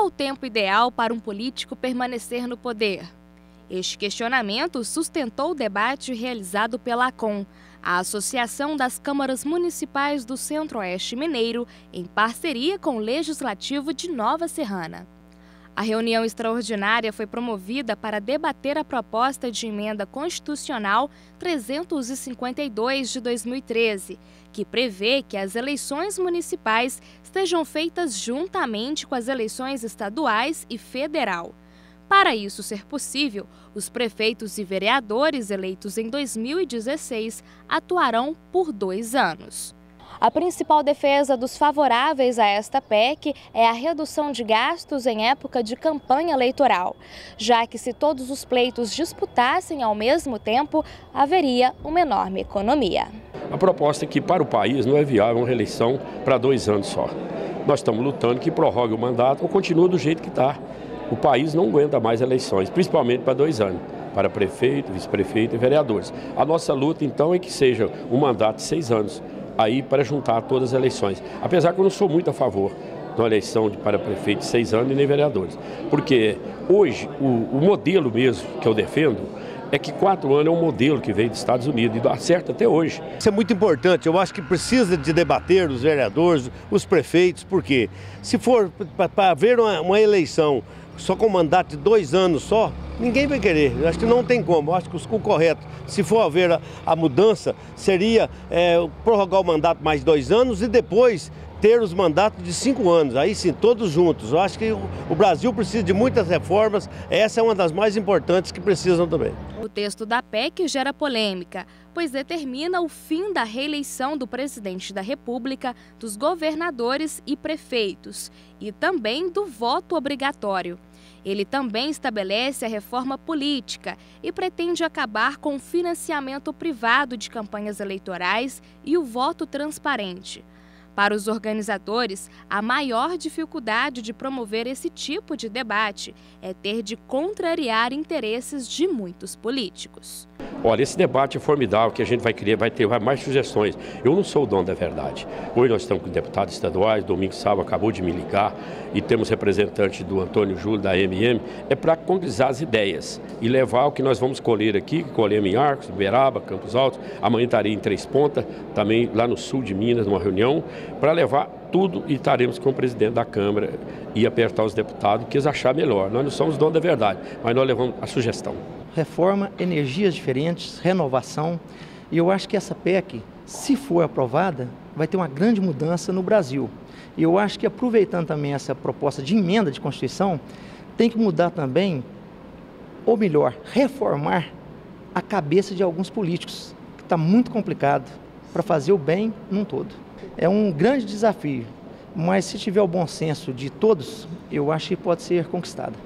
Qual o tempo ideal para um político permanecer no poder? Este questionamento sustentou o debate realizado pela ACOM, a Associação das Câmaras Municipais do Centro-Oeste Mineiro, em parceria com o Legislativo de Nova Serrana. A reunião extraordinária foi promovida para debater a proposta de emenda constitucional 352 de 2013, que prevê que as eleições municipais sejam feitas juntamente com as eleições estaduais e federal. Para isso ser possível, os prefeitos e vereadores eleitos em 2016 atuarão por 2 anos. A principal defesa dos favoráveis a esta PEC é a redução de gastos em época de campanha eleitoral, já que se todos os pleitos disputassem ao mesmo tempo, haveria uma enorme economia. A proposta é que para o país não é viável uma reeleição para 2 anos só. Nós estamos lutando que prorrogue o mandato ou continue do jeito que está. O país não aguenta mais eleições, principalmente para 2 anos, para prefeito, vice-prefeito e vereadores. A nossa luta, então, é que seja um mandato de 6 anos, aí para juntar todas as eleições. Apesar que eu não sou muito a favor de uma eleição para prefeito de 6 anos e nem vereadores. Porque hoje, o modelo mesmo que eu defendo é que 4 anos é um modelo que veio dos Estados Unidos e dá certo até hoje. Isso é muito importante, eu acho que precisa de debater os vereadores, os prefeitos, porque se for para haver uma eleição só com mandato de 2 anos só, ninguém vai querer. Eu acho que não tem como. Eu acho que o correto, se for haver a mudança, seria prorrogar o mandato mais 2 anos e depois ter os mandatos de 5 anos. Aí sim, todos juntos. Eu acho que o Brasil precisa de muitas reformas. Essa é uma das mais importantes que precisam também. O texto da PEC gera polêmica, pois determina o fim da reeleição do presidente da República, dos governadores e prefeitos, e também do voto obrigatório. Ele também estabelece a reforma política e pretende acabar com o financiamento privado de campanhas eleitorais e o voto transparente. Para os organizadores, a maior dificuldade de promover esse tipo de debate é ter de contrariar interesses de muitos políticos. Olha, esse debate é formidável, que a gente vai ter mais sugestões. Eu não sou o dono da verdade. Hoje nós estamos com deputados estaduais, Domingos Salva acabou de me ligar, e temos representante do Antônio Júlio, da MM, é para concretizar as ideias e levar o que nós vamos colher aqui, que colhemos em Arcos, Uberaba, Campos Altos, amanhã estarei em Três Pontas, também lá no sul de Minas, numa reunião, para levar tudo e estaremos com o presidente da Câmara e apertar os deputados que eles acharem melhor. Nós não somos donos da verdade, mas nós levamos a sugestão. Reforma, energias diferentes, renovação, e eu acho que essa PEC, se for aprovada, vai ter uma grande mudança no Brasil. E eu acho que, aproveitando também essa proposta de emenda de Constituição, tem que mudar também, ou melhor, reformar a cabeça de alguns políticos, que está muito complicado para fazer o bem num todo. É um grande desafio, mas se tiver o bom senso de todos, eu acho que pode ser conquistado.